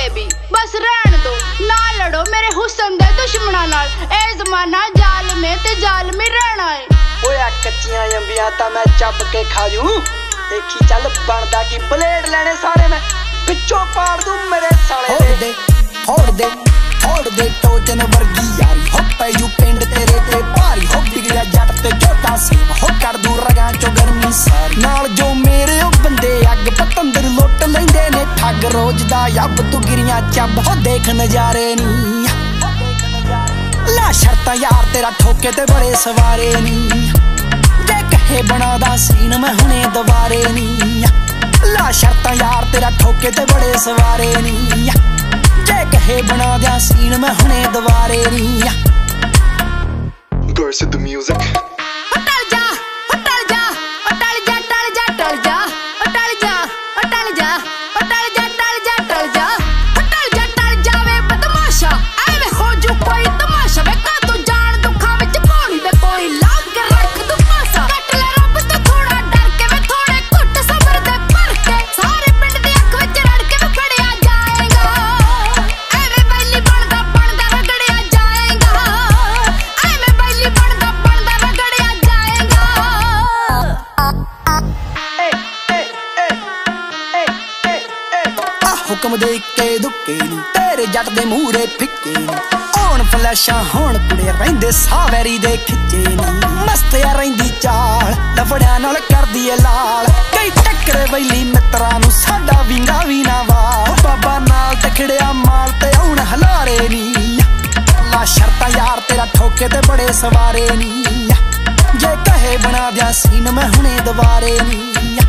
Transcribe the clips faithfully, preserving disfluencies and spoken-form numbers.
Baby बस रहन दो, ना लड़ो मेरे हुस्न दे दुश्मना नाल। ए जमाना जालमे ते जालमी रहना है। ओए कच्चियां अंबियां तां मैं चब के खा जू, देखी चल बनदा की ब्लेड लेने सारे मैं पिछों पाड़ दूं मेरे साले। फोड़ दे फोड़ दे फोड़ दे टोजन वर्गी यारी हो पैजू पिंड तेरे ते भारी हो बिगड़िया जट ते जोटा सेम हो कर दूं रगां चो गर्मी सारी। नाल जो मेरे ओ बंदे अग पतंदर लुट लैंदे ने ठग रोज दा यब तू गिरियां चब हो देख नजारे नी। ला शर्तां यार तेरा ठोके ते बड़े सवारे नी, जे कहे बनादा सीन मैं हुणे दोबारे नी। ला शर्तां यार तेरा ठोके ते बड़े सवारे नी, जे कहे बना दिया सीन मैं हुणे दोबारे नी। Burst of the music. टल जा टल जा टल जा टल जा टल जा टल जा टल जा टल जा टल जा टल जा टल जा टल जा वे बदमाशा एवे हो जू कोई तमाशा वे का तू जान दुखा विच कोई वे कोई लाग के रख दू पासा। कट ले रब तो थोड़ा डर के वे थोड़े घुट सबर दे भर के सारे पिंड दी अख विच रड़ के वे फड़िया जाएगा। एवे बैली बनदा बनदा रगड़िया जाएगा, एवे बैली बनदा बनदा रगड़िया जाएगा। आ हुक्म दे के दुक्के नी तेरे जट दे मूरे फिक्के नी, होण फलैशां होण कुड़े रहिंदे सावैरी दे खिच्चे नी। मस्तिया रहिंदी चाल लफड़ियां नाल करदी ए लाल, कई टक्करे बैली मित्तरां नूं साडा विंगा वी ना वाल। बाबा नाल तखड़िया माल ते हुण हलारे नी, ला शर्तां यार तेरा ठोके ते बड़े सवारे नी, जे कहे बना दिया सीन मैं हुणे दोबारे नी।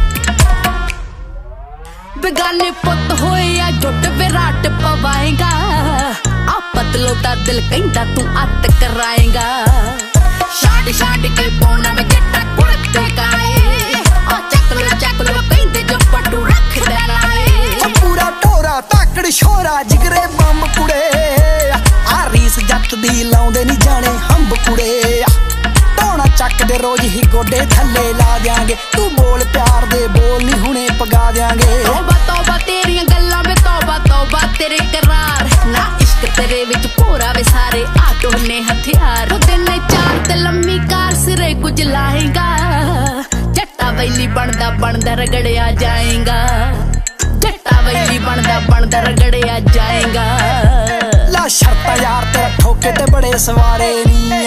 बेगाने पुत होए या जुट विराट पवाएगा, आ पतलो दा दिल कहंदा तू अत कराएगा। छाड़ छाड़ के पौना में जट्टा कुड़ते काए, आ चक लो चक लो कहंदे जो पटू रख देना है। पूरा टोरा ताकड़ छोरा जिगरे बंब कुड़े, आ रीस जट दी लाउंदे नी जाने हंब कुड़े। टोना चक दे रोज ही गोडे थल्ले ला देंगे, तू बोल प्यार दे बोल नी हुणे पगा देंगे। तौबा तौबा तेरियां गल्लां में तौबा तौबा तेरे करार, ना इश्क तेरे विच भोरा वे सारे आटो ने हथियार। दिन चार ते लम्मी कार सिरे कुछ लाएगा, जट्टा वैली बनदा बनदा रगड़िया जाएगा। जट्टा वैली बनदा बनदा रगड़िया जाएगा। ला शर्तां यार तेरा ठोके ते बड़े सवारे नी,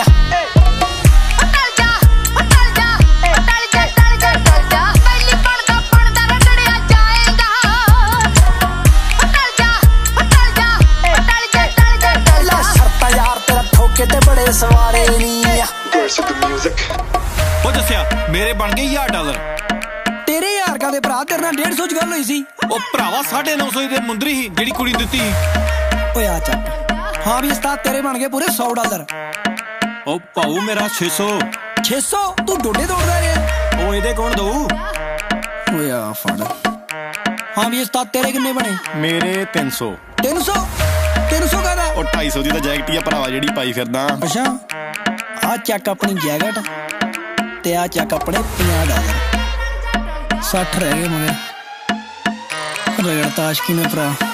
ते बड़े सवारे नी। Burst of the music. ओ जस्सिया मेरे बन गए यार डॉलर, तेरे यार का दे भरा तेरे नाल डेढ़ सौ च गल होई सी। ओ भरावा साढ़े नौ सौ दे मुंदरी ही जेड़ी कुड़ी दित्ती। ओए आ चक हां भी उस्ताद तेरे बन गए पूरे सौ डॉलर। ओ पाऊ मेरा छे सौ छे सौ तू डोडे तोड़दा रे। ओ एदे कौन दऊ? ओए आ फड़। हां भी उस्ताद तेरे किन्ने बने? मेरे तीन सौ। तीन सौ तीन सौ का ओ ढाई सौ दी तां जैकेट ही आ भरावा जेड़ी पाई फिरदा। अच्छा आ चक अपनी जैकेट ते आ चक अपने पचास डॉलर, साठ रह गए मगर रगड़ता आशकी ने भरा।